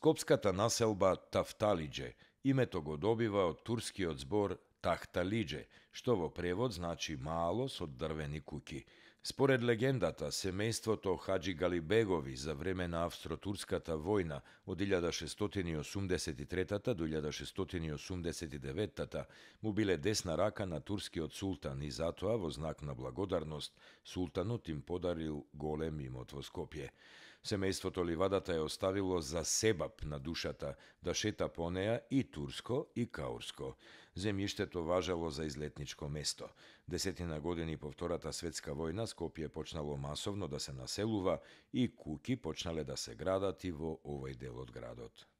Скопската населба Тафталиџе, името го добива од турскиот збор Тахталиџе, што во превод значи мало со дрвени куќи. Според легендата, семејството Хаџи Галибегови за време на Австро-турската војна од 1683 до 1689 му биле десна рака на турскиот султан и затоа во знак на благодарност султанот им подарил голем имот во Скопје. Семејството ливадата е оставило за себап на душата да шета по неа и турско и каурско. Земјиштето важало за излетничко место. 10 години по Втората светска војна Скопје почнало масовно да се населува и куќи почнале да се градат и во овој дел од градот.